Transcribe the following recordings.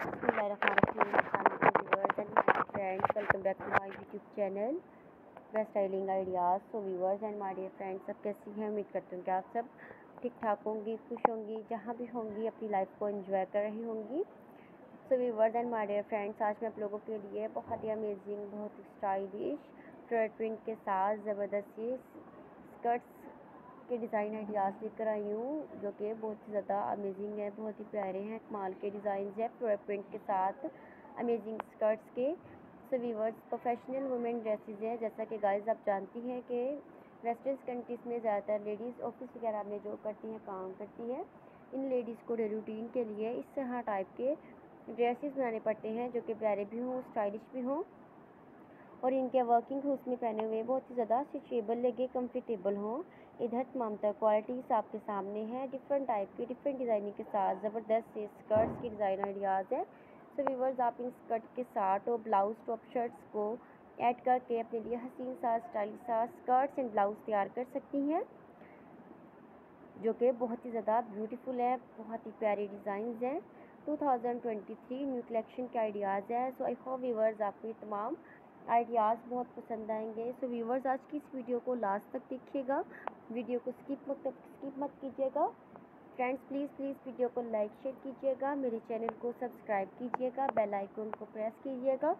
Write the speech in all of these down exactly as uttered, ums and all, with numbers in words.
Bismillahirrahmanirrahim. Assalamualaikum viewers and my friends. Welcome back to my YouTube channel वे styling ideas. So viewers and my dear friends, सब कैसी हैं? उम्मीद करती हूँ कि आप सब ठीक ठाक होंगी, खुश होंगी, जहाँ भी होंगी अपनी लाइफ को एंजॉय कर रही होंगी। So viewers and my dear friends, आज मैं आप लोगों के लिए बहुत ही अमेजिंग, बहुत ही स्टाइलिश फ्लोरल प्रिंट के साथ ज़बरदस्त स्कर्ट्स के डिज़ाइन आइडियाज़ लेकर आई हूँ, जो कि बहुत ही ज़्यादा अमेजिंग है, बहुत ही प्यारे हैं, कमाल के डिज़ाइन है फ्लोरल प्रिंट के साथ अमेजिंग स्कर्ट्स के। So viewers, professional women dresses हैं। जैसा कि गाइस आप जानती हैं कि वेस्टर्न कंट्रीज़ में ज़्यादातर लेडीज़ ऑफिस वगैरह में जो करती हैं, काम करती हैं, इन लेडीज़ को डेली रूटीन के लिए इस तरह टाइप के ड्रेसेस बनाने पड़ते हैं, जो कि प्यारे भी हों, स्टाइलिश भी हों, और इनके वर्किंग हुड्स में पहने हुए बहुत ही ज़्यादा स्ट्रेचेबल लगे, कंफर्टेबल हों। इधर तमाम तरह क्वालिटीज़ आपके सामने हैं, डिफरेंट टाइप की, डिफरेंट डिज़ाइनिंग के साथ ज़बरदस्त से स्कर्ट्स के डिज़ाइन आइडियाज़ है। सो व्यूअर्स, आप इन स्कर्ट के साथ और ब्लाउज टॉप शर्ट्स को ऐड करके अपने लिए हसीन सा स्टाइलिश सा स्कर्ट्स एंड ब्लाउज तैयार कर सकती हैं, जो कि बहुत ही ज़्यादा ब्यूटीफुल है, बहुत ही प्यारे डिज़ाइंस हैं। Two thousand twenty three new collection के आइडियाज़ है। सो आई होप व्यूअर्स आपको ये तमाम आइडियाज़ बहुत पसंद आएंगे। सो व्यूअर्स, आज की इस वीडियो को लास्ट तक देखिएगा, वीडियो को स्किप मत स्किप मत कीजिएगा। फ्रेंड्स, प्लीज़ प्लीज़ वीडियो को लाइक शेयर कीजिएगा, मेरे चैनल को सब्सक्राइब कीजिएगा, बेल आइकन को प्रेस कीजिएगा,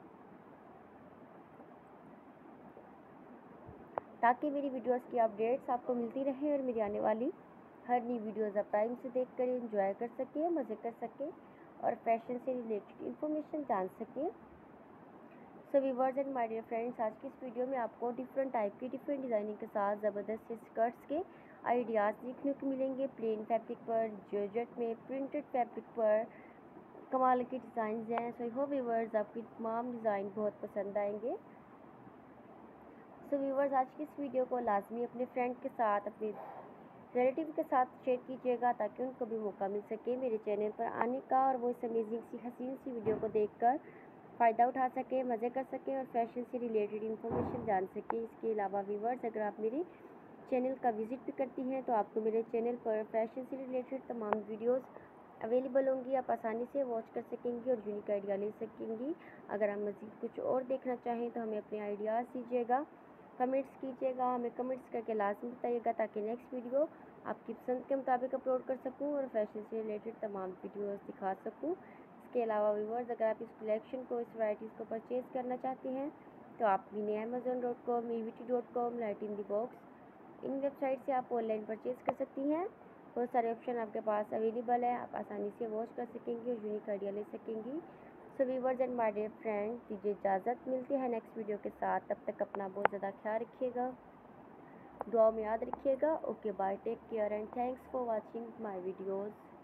ताकि मेरी वीडियोस की अपडेट्स आपको मिलती रहे और मेरी आने वाली हर नई वीडियोस आप टाइम से देख कर एंजॉय कर सकें, मज़े कर सकें और फैशन से रिलेटेड इन्फॉर्मेशन जान सकें। So viewers and my dear friends, आज की इस वीडियो में आपको डिफरेंट टाइप की, डिफरेंट डिज़ाइनिंग के साथ ज़बरदस्त स्कर्ट्स के आइडियाज़ देखने को मिलेंगे। प्लेन फैब्रिक पर, जॉर्जेट में, प्रिंटेड फैब्रिक पर कमाल के डिज़ाइन हैं। सो आई होप व्यूअर्स आपकी तमाम डिज़ाइन बहुत पसंद आएंगे। सो व्यूअर्स, आज की इस वीडियो को लाजमी अपने फ्रेंड के साथ, अपने रिलेटिव के साथ शेयर कीजिएगा, ताकि उनको भी मौका मिल सके मेरे चैनल पर आने का और वो इस अमेजिंग सी हसीन सी वीडियो को देखकर फ़ायदा उठा सके, मज़े कर सके और फैशन से रिलेटेड इन्फॉर्मेशन जान सके। इसके अलावा व्यूअर्स, अगर आप मेरे चैनल का विज़िट भी करती हैं तो आपको मेरे चैनल पर फैशन से रिलेटेड तमाम वीडियोस अवेलेबल होंगी, आप आसानी से वॉच कर सकेंगी और यूनिक आइडिया ले सकेंगी। अगर आप मज़ीद कुछ और देखना चाहें तो हमें अपने आइडियाज़ दीजिएगा, कमेंट्स कीजिएगा, हमें कमेंट्स करके लाजमी बताइएगा, ताकि नेक्स्ट वीडियो आपकी पसंद के मुताबिक अपलोड कर सकूं और फैशन से रिलेटेड तमाम वीडियोस दिखा सकूं। इसके अलावा व्यूअर्स, अगर आप इस कलेक्शन को, इस वैराइटीज़ को परचेज़ करना चाहते हैं तो आप भी Amazon dot com, E V T dot com, light in the box, इन वेबसाइट से आप ऑनलाइन परचेज़ कर सकती हैं। बहुत सारे ऑप्शन आपके पास अवेलेबल है, आप आसानी से वॉच कर सकेंगी और यूनिक आइडिया ले सकेंगी। So viewers and my dear friend, दीजिए इजाज़त, मिलती है नेक्स्ट वीडियो के साथ। तब तक अपना बहुत ज़्यादा ख्याल रखिएगा, दुआ में याद रखिएगा। Okay bye, take care and thanks for watching my videos.